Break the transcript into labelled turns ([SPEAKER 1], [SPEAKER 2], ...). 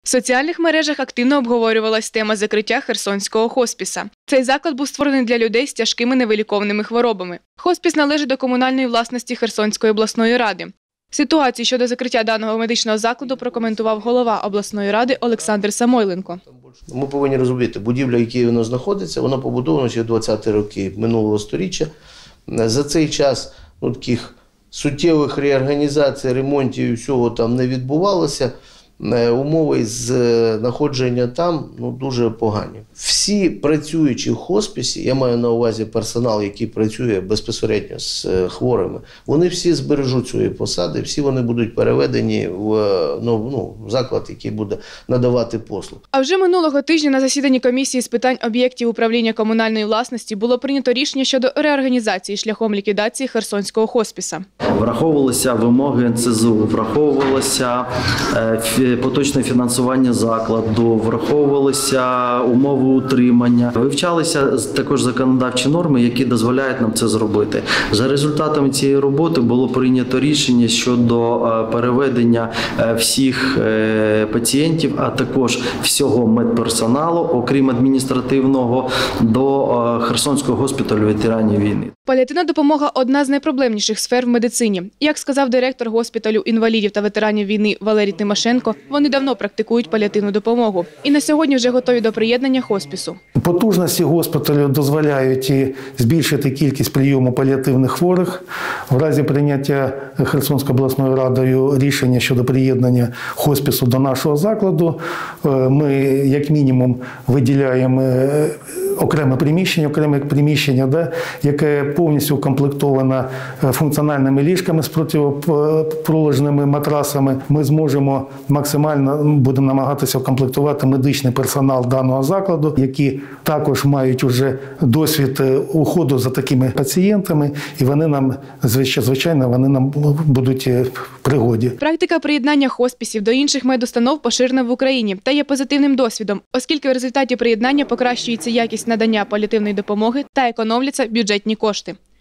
[SPEAKER 1] В соціальних мережах активно обговорювалась тема закриття Херсонського хоспіса. Цей заклад був створений для людей з тяжкими невиліковними хворобами. Хоспіс належить до комунальної власності Херсонської обласної ради. Ситуацію щодо закриття даного медичного закладу прокоментував голова обласної ради Олександр Самойленко.
[SPEAKER 2] Ми повинні розуміти, будівля, в якій воно знаходиться, вона побудована ще в 20-ті роки минулого сторіччя. За цей час таких суттєвих реорганізацій, ремонтів і всього там не відбувалося. Умови з знаходження там дуже погані. Всі працюючі в хосписі, я маю на увазі персонал, який працює безпосередньо з хворими, вони всі збережуть свої посади, всі вони будуть переведені в заклад, який буде надавати послуг.
[SPEAKER 1] А вже минулого тижня на засіданні комісії з питань об'єктів управління комунальної власності було прийнято рішення щодо реорганізації шляхом ліквідації Херсонського хоспіса.
[SPEAKER 3] Враховувалися вимоги НСЗУ, враховувалося поточне фінансування закладу, враховувалися умови утримання. Вивчалися також законодавчі норми, які дозволяють нам це зробити. За результатами цієї роботи було прийнято рішення щодо переведення всіх пацієнтів, а також всього медперсоналу, окрім адміністративного, до Херсонського госпіталю ветеранів війни.
[SPEAKER 1] Паліативна допомога – одна з найпроблемніших сфер в медицині. Як сказав директор госпіталю інвалідів та ветеранів війни Валерій Тимошенко, вони давно практикують паліативну допомогу і на сьогодні вже готові до приєднання хоспісу.
[SPEAKER 4] Потужності госпіталю дозволяють збільшити кількість прийому паліативних хворих. В разі прийняття Херсонською обласною радою рішення щодо приєднання хоспісу до нашого закладу, ми як мінімум виділяємо окреме приміщення, яке повністю укомплектоване функціональними ліжками з протипролежними матрасами. Ми зможемо максимально, будемо намагатися укомплектувати медичний персонал даного закладу, які також мають уже досвід уходу за такими пацієнтами, і вони нам, звичайно, будуть в пригоді.
[SPEAKER 1] Практика приєднання хоспісів до інших медустанов поширена в Україні та є позитивним досвідом, оскільки в результаті приєднання покращується якість надання паліативної допомоги та економляться бюджетні кошти.